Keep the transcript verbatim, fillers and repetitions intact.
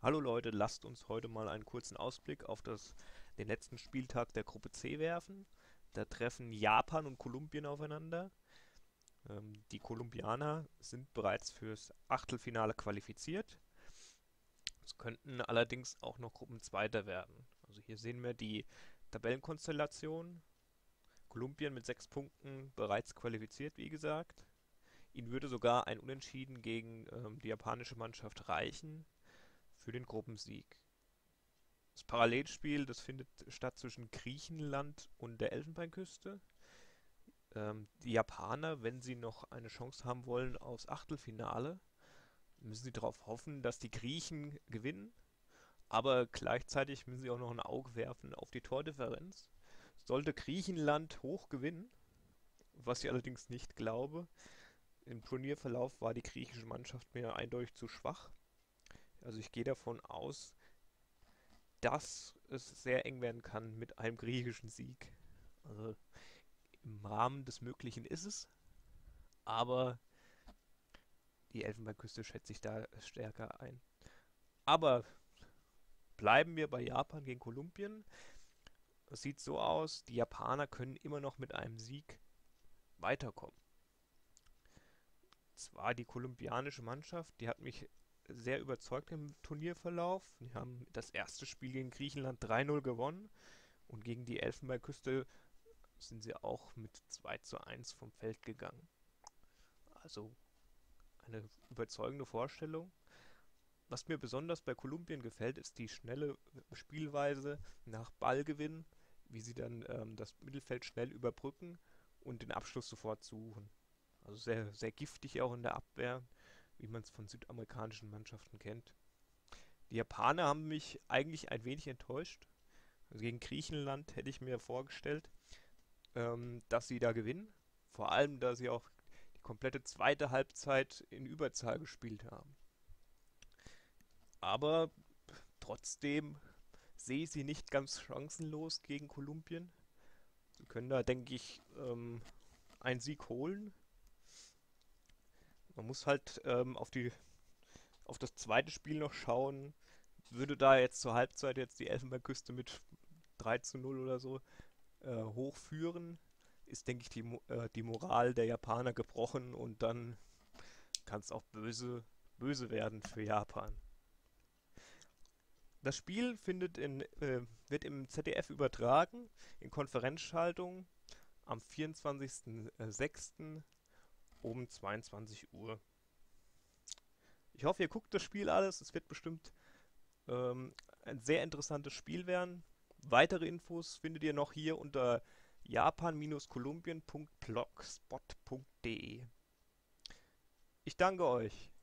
Hallo Leute, lasst uns heute mal einen kurzen Ausblick auf das, den letzten Spieltag der Gruppe C werfen. Da treffen Japan und Kolumbien aufeinander. Ähm, die Kolumbianer sind bereits fürs Achtelfinale qualifiziert. Es könnten allerdings auch noch Gruppenzweiter werden. Also hier sehen wir die Tabellenkonstellation. Kolumbien mit sechs Punkten bereits qualifiziert, wie gesagt. Ihnen würde sogar ein Unentschieden gegen ähm, die japanische Mannschaft reichen für den Gruppensieg. Das Parallelspiel, das findet statt zwischen Griechenland und der Elfenbeinküste. Ähm, die Japaner, wenn sie noch eine Chance haben wollen aufs Achtelfinale, müssen sie darauf hoffen, dass die Griechen gewinnen. Aber gleichzeitig müssen sie auch noch ein Auge werfen auf die Tordifferenz. Sollte Griechenland hoch gewinnen, was ich allerdings nicht glaube, im Turnierverlauf war die griechische Mannschaft mir eindeutig zu schwach. Also ich gehe davon aus, dass es sehr eng werden kann mit einem griechischen Sieg. Also im Rahmen des Möglichen ist es, aber die Elfenbeinküste schätze ich da stärker ein. Aber bleiben wir bei Japan gegen Kolumbien. Es sieht so aus, die Japaner können immer noch mit einem Sieg weiterkommen. Zwar die kolumbianische Mannschaft, die hat mich sehr überzeugt im Turnierverlauf. Die haben das erste Spiel gegen Griechenland drei null gewonnen und gegen die Elfenbeinküste sind sie auch mit zwei zu eins vom Feld gegangen. Also eine überzeugende Vorstellung. Was mir besonders bei Kolumbien gefällt, ist die schnelle Spielweise nach Ballgewinn, wie sie dann ähm, das Mittelfeld schnell überbrücken und den Abschluss sofort suchen. Also sehr, sehr giftig auch in der Abwehr, wie man es von südamerikanischen Mannschaften kennt. Die Japaner haben mich eigentlich ein wenig enttäuscht. Also gegen Griechenland hätte ich mir vorgestellt, ähm, dass sie da gewinnen. Vor allem, da sie auch die komplette zweite Halbzeit in Überzahl gespielt haben. Aber trotzdem sehe ich sie nicht ganz chancenlos gegen Kolumbien. Sie können da, denke ich, ähm, einen Sieg holen. Man muss halt ähm, auf die, auf das zweite Spiel noch schauen. Würde da jetzt zur Halbzeit jetzt die Elfenbeinküste mit drei zu null oder so äh, hochführen, ist, denke ich, die, Mo- äh, die Moral der Japaner gebrochen und dann kann es auch böse, böse werden für Japan. Das Spiel findet in, äh, wird im Z D F übertragen, in Konferenzschaltung am vierundzwanzigsten sechsten um zweiundzwanzig Uhr. Ich hoffe, ihr guckt das Spiel alles. Es wird bestimmt ähm, ein sehr interessantes Spiel werden. Weitere Infos findet ihr noch hier unter japan-kolumbien punkt blogspot punkt de. Ich danke euch.